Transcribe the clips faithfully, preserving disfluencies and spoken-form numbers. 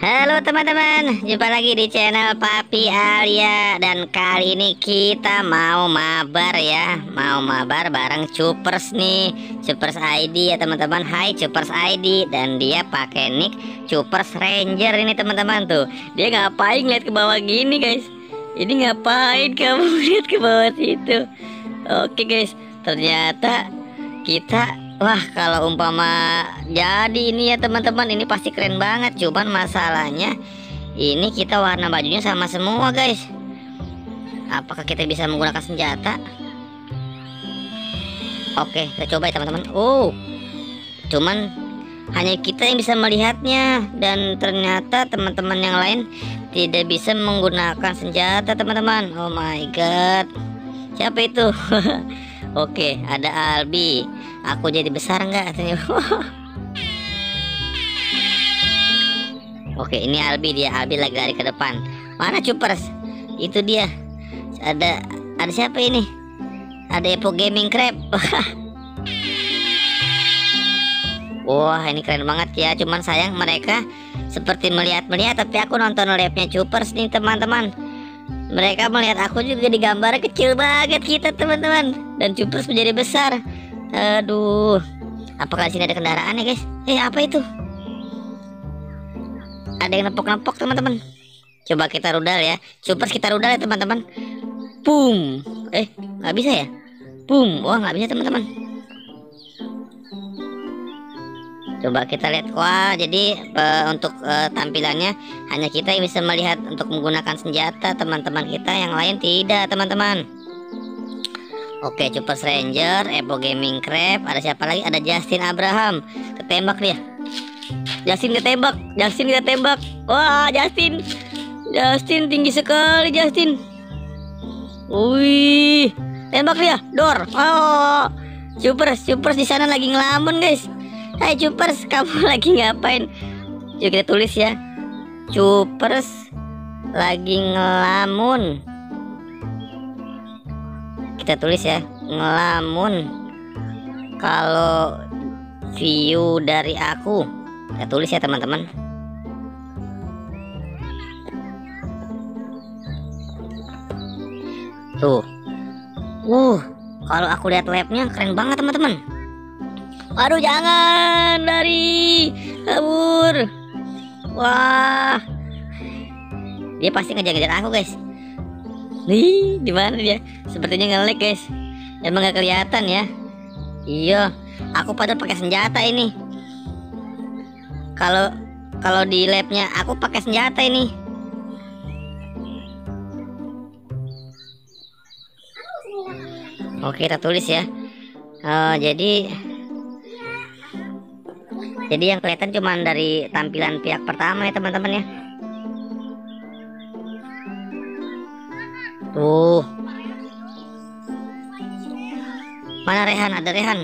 Halo teman-teman, jumpa lagi di channel Papi Alia. Dan kali ini kita mau mabar ya, mau mabar bareng Cupers nih, Cupers I D ya teman-teman. Hai Cupers I D, dan dia pakai nick Cupers Ranger ini teman-teman. Tuh dia ngapain lihat ke bawah gini guys? Ini ngapain kamu lihat ke bawah situ? Oke guys, ternyata kita, wah kalau umpama jadi ini ya teman-teman, ini pasti keren banget. Cuman masalahnya ini kita warna bajunya sama semua guys. Apakah kita bisa menggunakan senjata? Oke, kita coba ya teman-teman. Oh, cuman hanya kita yang bisa melihatnya, dan ternyata teman-teman yang lain tidak bisa menggunakan senjata teman-teman. Oh my god, siapa itu? Oke, ada Albi. Aku jadi besar nggak katanya? Oke, ini Albi, dia Albi lagi lari ke depan. Mana Cupers? Itu dia. Ada ada siapa ini? Ada Epo Gaming Crab. Wah, ini keren banget ya. Cuman sayang mereka seperti melihat-melihat, tapi aku nonton live-nya Cupers nih teman-teman. Mereka melihat aku juga di gambar kecil banget kita teman-teman, dan Cupers menjadi besar. Aduh, apakah di sini ada kendaraan ya guys? Eh, apa itu? Ada yang nepok-nepok teman-teman. Coba kita rudal ya, Cupers kita rudal ya teman-teman. Boom. Eh, nggak bisa ya? Boom. Wah, nggak bisa teman-teman. Coba kita lihat. Wah, jadi uh, untuk uh, tampilannya hanya kita yang bisa melihat untuk menggunakan senjata, teman-teman kita yang lain tidak teman-teman. Oke, Cupers Ranger, Epo Gaming Crab, ada siapa lagi? Ada Justin Abraham. Ketembak dia. Justin ketembak, Justin kita tembak. Wah, Justin. Justin tinggi sekali Justin. Wih, tembak dia. Dor. Oh, Cupers, Cupers di sana lagi ngelamun guys. Hai Cupers, kamu lagi ngapain? Yuk kita tulis ya, Cupers lagi ngelamun. Kita tulis ya, ngelamun. Kalau view dari aku, kita tulis ya teman-teman. Tuh, uh, kalau aku lihat labnya keren banget teman-teman. Aduh, jangan lari, kabur. Wah, dia pasti ngejar-ngejar aku guys. Nih, di mana dia? Sepertinya nge-lag guys. Emang gak kelihatan ya? Iya, aku pada pakai senjata ini. Kalau kalau di labnya aku pakai senjata ini. Oke, kita tulis ya. Oh, jadi jadi yang kelihatan cuma dari tampilan pihak pertama ya teman-teman ya. Tuh, mana Rehan? Ada Rehan.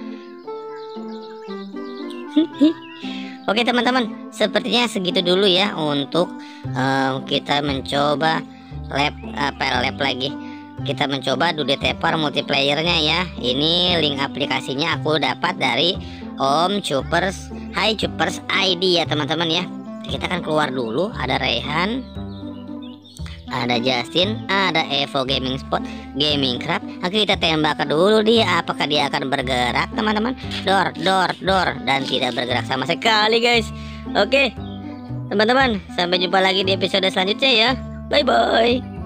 Oke teman-teman, sepertinya segitu dulu ya untuk um, kita mencoba lab apa lab lagi. Kita mencoba Dude Tepar multiplayernya ya. Ini link aplikasinya aku dapat dari Om Cupers. Hai Cupers I D ya teman-teman ya. Kita akan keluar dulu. Ada Rehan, ada Justin, ada Evo Gaming Spot, Gaming Crab. Oke, kita tembak dulu dia. Apakah dia akan bergerak teman-teman? Dor, dor, dor, dan tidak bergerak sama sekali guys. Oke teman-teman, sampai jumpa lagi di episode selanjutnya ya. Bye bye.